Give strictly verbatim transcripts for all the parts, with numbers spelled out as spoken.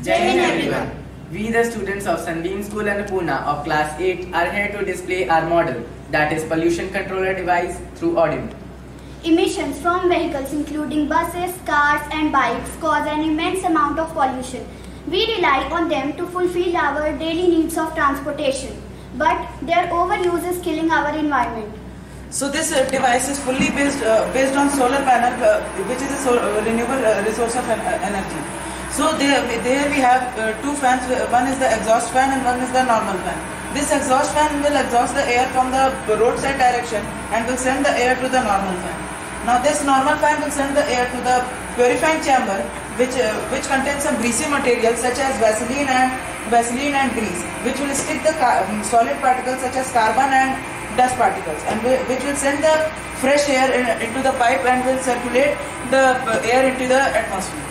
Jai Hind everyone. We the students of Sunbeam School Annapurna of class eight are here to display our model, that is pollution controller device through Arduino. Emissions from vehicles including buses, cars and bikes cause an immense amount of pollution. We rely on them to fulfill our daily needs of transportation, but their overuse is killing our environment. So this uh, device is fully based uh, based on solar panel, uh, which is a so, uh, renewable uh, resource of uh, energy. So there, there we have uh, two fans. One is the exhaust fan and one is the normal fan. This exhaust fan will exhaust the air from the roadside direction and will send the air to the normal fan. Now this normal fan will send the air to the purifying chamber, which uh, which contains some greasy materials such as Vaseline and Vaseline and grease, which will stick the um, solid particles such as carbon and dust particles, and which will send the fresh air in, into the pipe and will circulate the air into the atmosphere.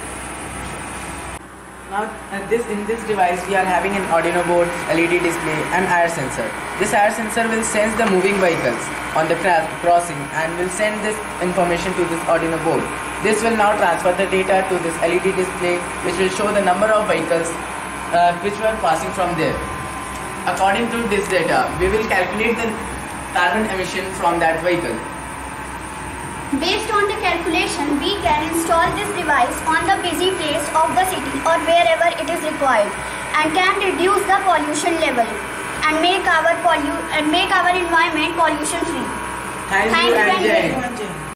Now uh, this in this device we are having an Arduino board, L E D display and air sensor. This air sensor will sense the moving vehicles on the crossing and will send this information to this Arduino board. This will now transfer the data to this L E D display, which will show the number of vehicles uh, which were passing from there. According to this data, we will calculate the carbon emission from that vehicle. Based on the calculation, we can install this device on the busy place of the city or wherever it is required, and can reduce the pollution level and make our pollu and make our environment pollution free. Thank, Thank you you and Jai and Hind.